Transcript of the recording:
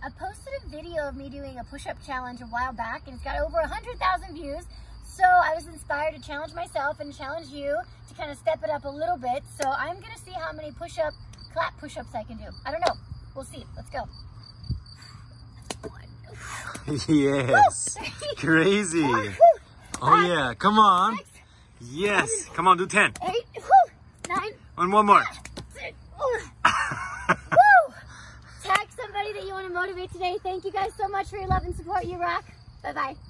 I posted a video of me doing a push-up challenge a while back, and it's got over 100,000 views. So I was inspired to challenge myself and challenge you to kind of step it up a little bit. So I'm gonna see how many clap push-ups I can do. I don't know. We'll see. Let's go. Yes. Crazy. Oh yeah. Come on. 6, Yes. Come on, do 10. 8, 9. And one more. Woo! Tag somebody that you want to motivate today. Thank you guys so much for your love and support. You rock. Bye-bye.